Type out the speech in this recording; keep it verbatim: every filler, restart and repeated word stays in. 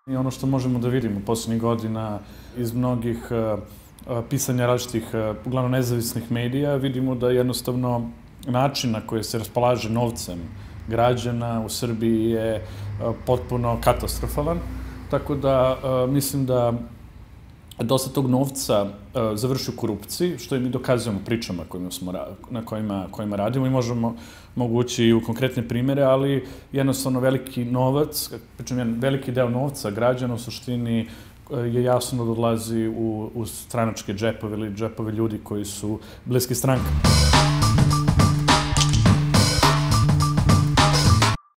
I ono što možemo da vidimo poslednjih godina iz mnogih pisanja različitih, uglavnom nezavisnih medija, vidimo da jednostavno način na koji se raspolaže novcem građana u Srbiji je potpuno katastrofalan. Tako da mislim da dosta tog novca završi u korupciji, što i mi dokazujemo pričama na kojima radimo i možemo mogući i u konkretne primere, ali jednostavno veliki novac, pričam jedan veliki deo novca građana u suštini je jasno da odlazi u stranačke džepove ili džepove ljudi koji su bliski strankama.